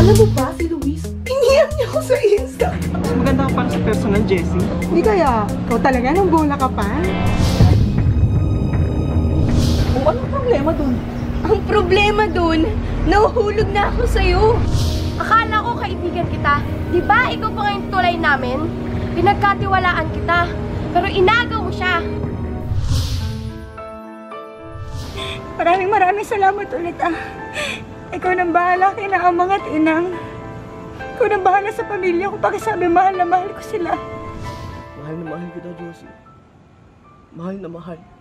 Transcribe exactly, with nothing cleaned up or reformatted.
Alam mo ba si Luis? Piniyam niya ako sa Insta. Mas maganda ka para sa personal, Jessie. Hindi kaya, ikaw talaga nang bola ka pa? O anong problema dun? Ang problema dun, nahuhulog na ako sa'yo. Akala ko kaibigan kita. Di ba ikaw pa ngayong tulay namin? Pinagkatiwalaan kita. Pero inagaw mo siya. Maraming maraming salamat ulit ah. Ikaw nang bahala kina amang at inang. Ikaw nang bahala sa pamilya ko. Pakisabi mahal na mahal ko sila. Mahal na mahal kita, Josie. Mahal na mahal.